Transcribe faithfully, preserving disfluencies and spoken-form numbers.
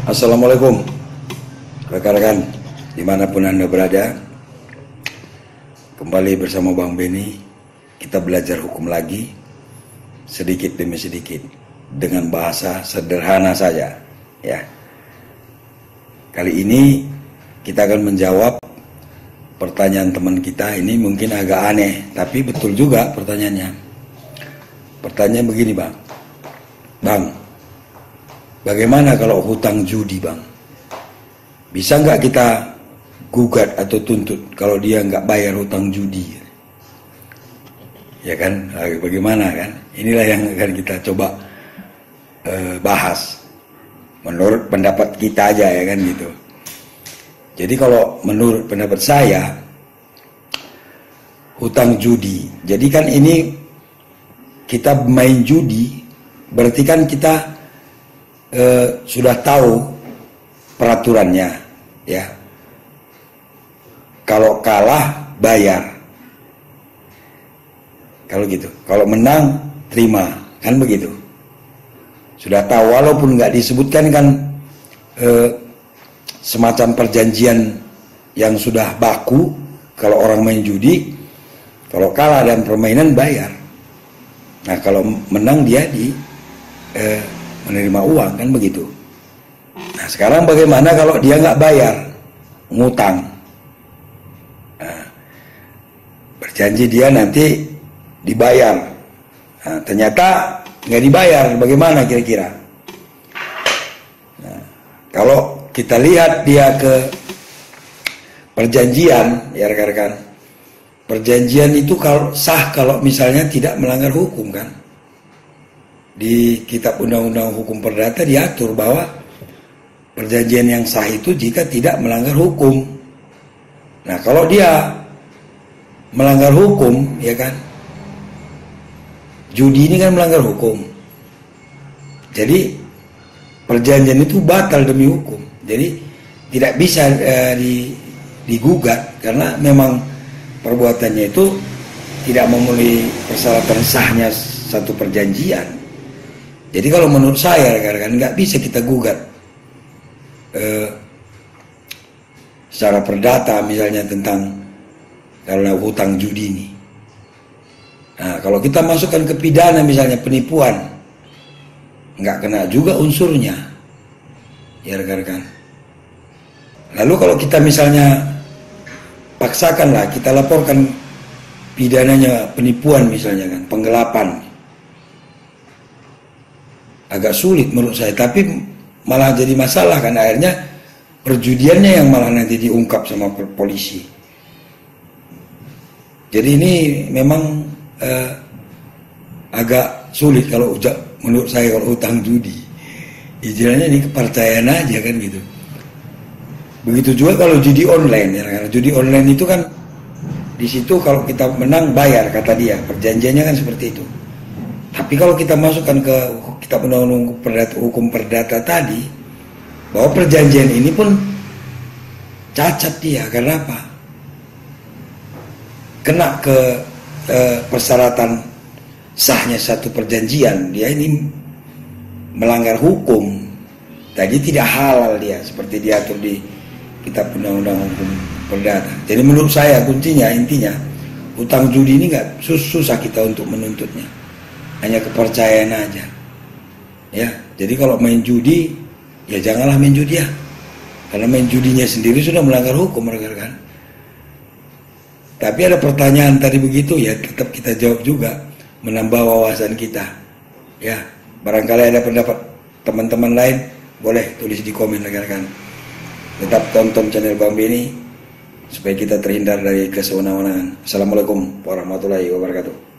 Assalamualaikum rekan-rekan dimanapun Anda berada. Kembali bersama Bang Benny, kita belajar hukum lagi, sedikit demi sedikit, dengan bahasa sederhana saja ya. Kali ini kita akan menjawab pertanyaan teman kita. Ini mungkin agak aneh, tapi betul juga pertanyaannya. Pertanyaan begini, Bang. Bang, bagaimana kalau hutang judi, Bang? Bisa nggak kita gugat atau tuntut kalau dia nggak bayar hutang judi? Ya kan, bagaimana kan? Inilah yang akan kita coba uh, bahas. Menurut pendapat kita aja ya kan gitu. Jadi kalau menurut pendapat saya, hutang judi. Jadi kan ini kita main judi, berarti kan kita Uh, sudah tahu peraturannya ya. Kalau kalah bayar, kalau gitu. Kalau menang terima, kan begitu. Sudah tahu, walaupun nggak disebutkan kan uh, semacam perjanjian yang sudah baku. Kalau orang main judi, kalau kalah dalam permainan bayar. Nah kalau menang dia di uh, menerima uang, kan begitu. Nah sekarang bagaimana kalau dia nggak bayar, ngutang? Nah, berjanji dia nanti dibayar, nah, ternyata nggak dibayar, bagaimana kira-kira? Nah, kalau kita lihat dia ke perjanjian, ya rekan-rekan, perjanjian itu kalau sah kalau misalnya tidak melanggar hukum, kan? Di kitab undang-undang hukum perdata diatur bahwa perjanjian yang sah itu jika tidak melanggar hukum. Nah kalau dia melanggar hukum, ya kan, judi ini kan melanggar hukum, jadi perjanjian itu batal demi hukum. Jadi tidak bisa eh, di, digugat karena memang perbuatannya itu tidak memenuhi persyaratan sahnya satu perjanjian. Jadi kalau menurut saya rekan-rekan nggak bisa kita gugat eh, secara perdata misalnya tentang karena hutang judi ini. Nah kalau kita masukkan ke pidana misalnya penipuan, nggak kena juga unsurnya, ya rekan-rekan. Lalu kalau kita misalnya paksakanlah kita laporkan pidananya penipuan misalnya kan, penggelapan. Agak sulit menurut saya, tapi malah jadi masalah kan, akhirnya perjudiannya yang malah nanti diungkap sama polisi. Jadi ini memang eh, agak sulit kalau menurut saya kalau hutang judi. Istilahnya ini kepercayaan aja kan gitu. Begitu juga kalau judi online ya, karena judi online itu kan di situ kalau kita menang bayar kata dia, perjanjiannya kan seperti itu. Tapi kalau kita masukkan ke kitab undang-undang hukum perdata tadi, bahwa perjanjian ini pun cacat dia, karena apa? Kena ke eh, persyaratan sahnya satu perjanjian, dia ini melanggar hukum. Tadi tidak halal dia, seperti diatur di kitab undang-undang hukum perdata. Jadi menurut saya kuncinya, intinya, hutang judi ini nggak susah kita untuk menuntutnya. Hanya kepercayaan aja ya. Jadi kalau main judi ya janganlah main judi ya, karena main judinya sendiri sudah melanggar hukum rekan-rekan. Tapi ada pertanyaan tadi begitu ya, tetap kita jawab juga, menambah wawasan kita ya. Barangkali ada pendapat teman-teman lain, boleh tulis di komen rekan-rekan. Tetap tonton channel Bang Benny supaya kita terhindar dari kesewenang-wenangan. Assalamualaikum warahmatullahi wabarakatuh.